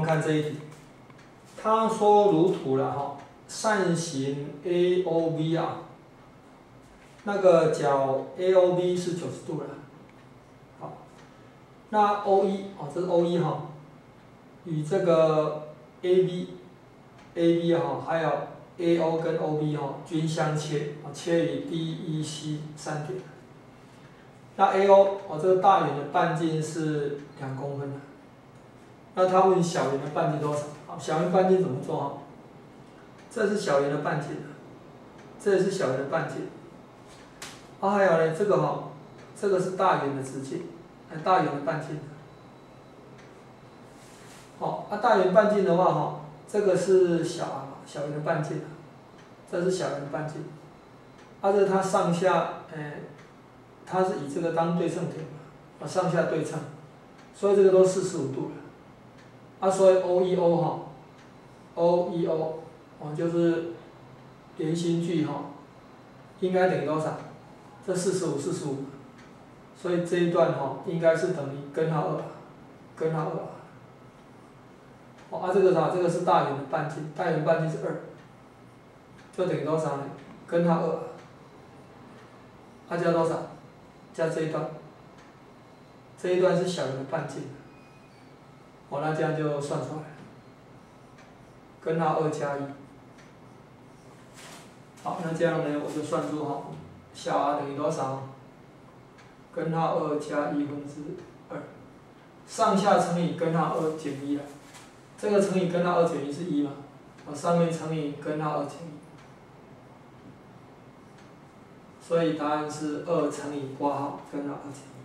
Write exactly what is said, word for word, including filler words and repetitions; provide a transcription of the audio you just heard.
看这一题，他说如图了哈，扇形 A O B 啊，那个角 A O B 是九十度了，好，那 O E 哦，这是 O E 哈，与这个 A B A B 哈，还有 A O 跟 O B 哈均相切，切于 D E C 三点。那 A O 哦，这个大圆的半径是两公分的。那他问小圆的半径多少？好，小圆半径怎么做哈？这是小圆的半径，这也是小圆的半径。啊，还有呢，这个哈，这个是大圆的直径，哎，大圆的半径。好，啊，大圆半径的话哈，这个是小 r 小圆的半径，这是小圆的半径。啊，这是它上下，哎，它是以这个当对称点嘛，啊，上下对称，所以这个都四十五度了。啊，所以 O E O 哈 ，O E O 哦就是圆心距哈，应该等于多少？这四十五、四十五，所以这一段哈应该是等于根号二，根号二。哦，啊这个啥？这个是大圆的半径，大圆半径是二，就等于多少呢？根号二。啊加多少？加这一段，这一段是小圆的半径。哦，那这样就算出来了，根号二加一。好，那这样呢，我就算出哈，小 r 等于多少？根号二加一分之二，上下乘以根号二减一了，这个乘以根号二减一是一嘛？我上面乘以根号二减一，所以答案是二乘以括号根号二减一。